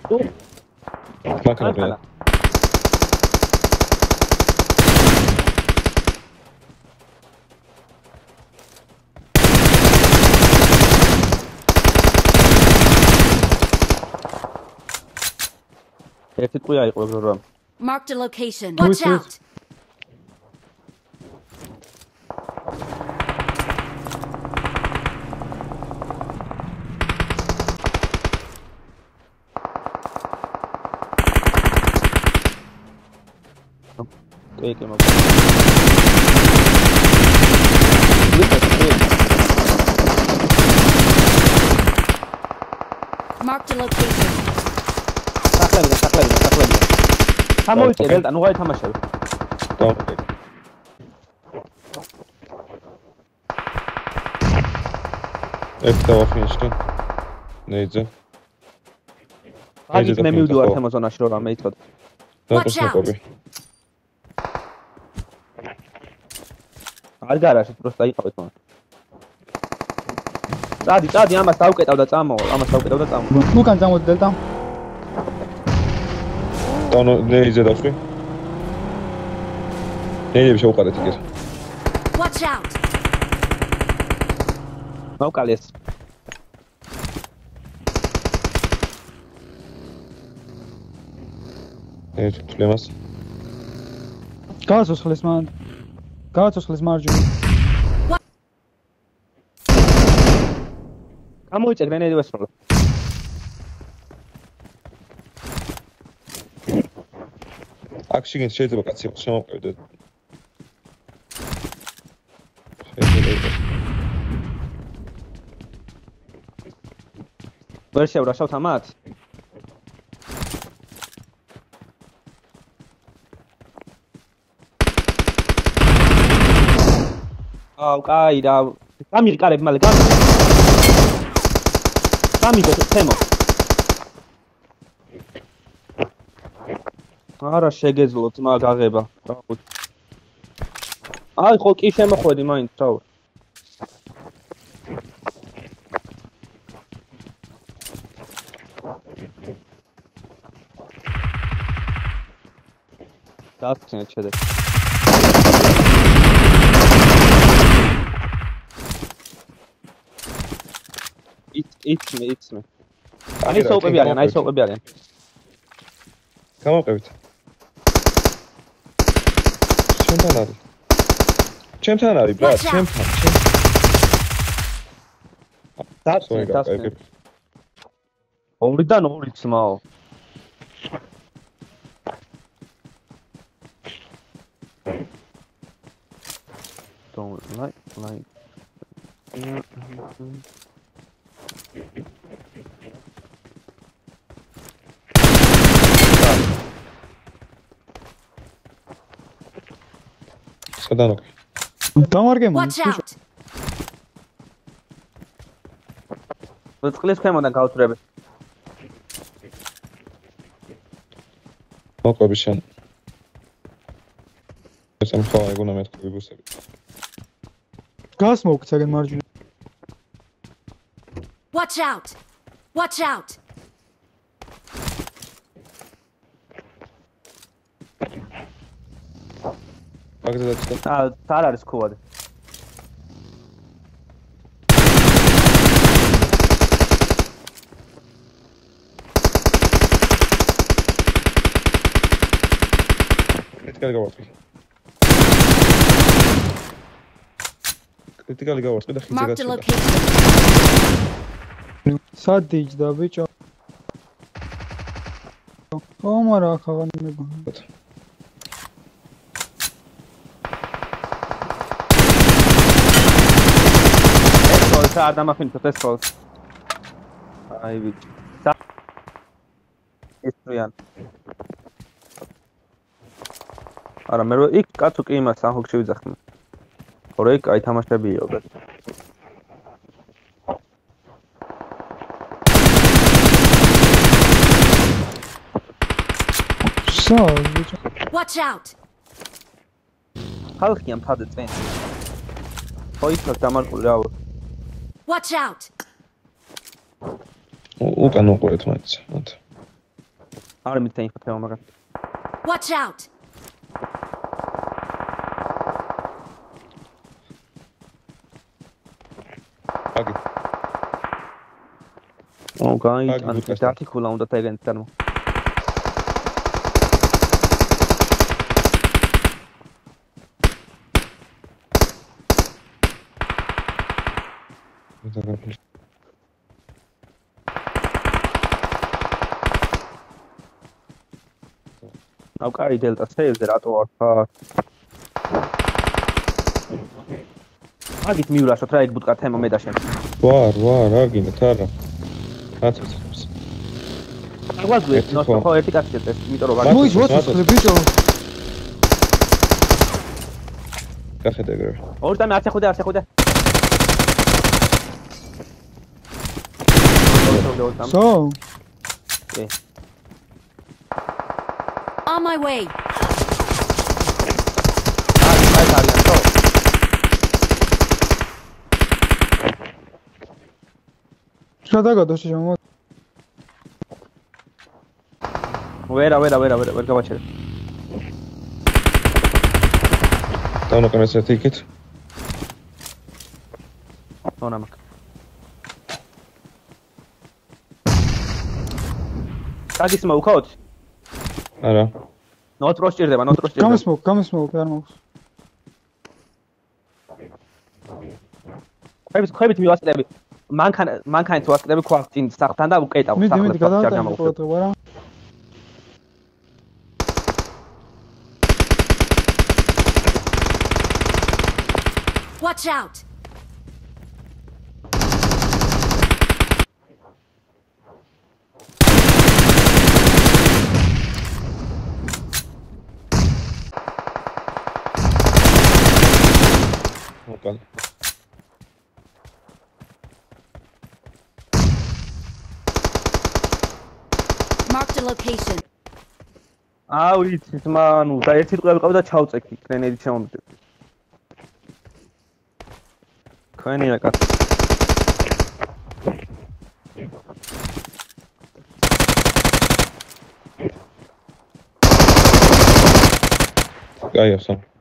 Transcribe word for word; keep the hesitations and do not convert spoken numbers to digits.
მაქნა ერთი ტყვია იყო რომ Marked a location. Watch out. Okay, okay, my Marked a location. Sakla, sakla, sakla. Hamoi, delta, nu hai thamashav. Ekta finishkan. Neyse. Agis me mivdivart Amazonashi რომ მეიცოდ. Watch out. არ გარაში просто იყავით მან. წადი, წადი, ამას დავკეტავ და წამოვალ, ამას დავკეტავ და წამოვალ. უკან წამოდი დელტა. Tano neyse davში. ნეიები შევყარეთ იქ. Watch out. მოვკალე ეს. ეს თლემას. გააცოცხლეს მან. გააცოცხლეს მარჯვნივ. გამოიწე გრენეიდი ვესროლო. აქ შიგნით შეიძლება კაცი შემოვყევდეთ. ვერ შევრაშავთ ამათ? აუ, კაი რა. გამიღიკარებ მალე, გამი. გამიგო თემო. არა შეგეძლო ძმა გაღება. აი ხო კი შემოხვედი მაინც რა. დასწინეთ შედეგი. It's me, it's me. Ani soqebi arიან, აი soqebi არიან. გამოვყევით. ჩემთან არის. ჩემთან არის, ბრატ, ჩემთან, ჩემთან. დასწინეთ, დასწინეთ. ორიდან ორი ძმაო. Don't like like სადანო დამარგე მან Watch out. წყლის ქვემოდან გავწრები. მოყვები შენ. ეს ამხო ეგონა მეთქი ბუსები. გას მოგცაგენ მარჯვნივ. Watch out. Watch out. აგზადეთ. აა, არ არის ქუადი. კრიტიკალი გავარდი. კრიტიკალი გავარდი და ხიძე Marked a გაჩერდა. location. სადიჯდა ბიჭო. ხომარა ხავანება. ეს არ დამახინოთ ეს ხოლ. აი ბიჭო. ეს რიან. არა მე რო იქ კაცო კი იმას ახოქში ვიძახმე. ორი კაი თამაშებიო ბეთ. სა ბიჭო. Watch out. ხალხი ამ ფადე წინ. ხო იქ დამარყული რა. Watch out. უკან უყურეთ მაინც. მათ. არ მითხრა ინფოთემა მაგრამ. Watch out! აგი. ო, გაი, აგი, ან ბუტკასთან. დათიქულა უნდა ეგენი თანო. აუ, კაი დელტა სეივზე რატო არ ხარ? აგით მივლაშოთ რა ეგ ბუტკა თემა მე და შენ. ვარ, ვარ, აგინეთ არა. აცოცხლებს. აგვაგვი, ერთი ნო, ხო. ხო, ერთი კაცი წეს, იმიტომ რომ მათი- ვარ. მოიც ვაცოცხლე ბიჭო. გახედე ეგრე. ორი დამე არ შეხვიდე, არ შეხვიდე. So, კი. On my way! აი, აი, არიან, ხო? შედაგადოში შემო. ვერა, ვერა, ვერა, ვერა, ვერ გავაჩერე. დავნაკრეს ერთი იქით. ონა მაგ. აგის მოუხოთ? არა. ნოტროს ჭირდება, ნოტროს ჭირდება. გამესმო, გამესმო, არ მაქვს. ხებით, ხებით მივასწრები. მანქან, მანქანით ვასწრები ქვას წინ სახთან და უკეტავ მიდი, სახლებს. მიდი, გადავატანე ყოველდღე, არა? Watch out! მოკალ. Marked a location. აუ, იცით, მანუ, და ერთი ტყუები ყავდა ჩავწექი, გრენეიდით შემომიდეთ. ქენია კაცი. კაი ახსნა.